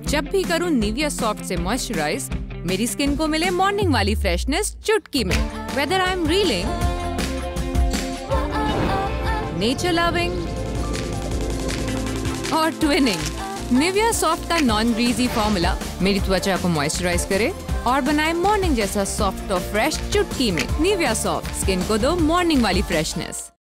जब भी करूँ निविया सॉफ्ट से मॉइस्चराइज, मेरी स्किन को मिले मॉर्निंग वाली फ्रेशनेस चुटकी में। Whether I am reeling, nature loving और ट्विनिंग, निविया सॉफ्ट का नॉन ग्रीजी फॉर्मूला मेरी त्वचा को मॉइस्चराइज करे और बनाए मॉर्निंग जैसा सॉफ्ट और फ्रेश चुटकी में। निविया सॉफ्ट, स्किन को दो मॉर्निंग वाली फ्रेशनेस।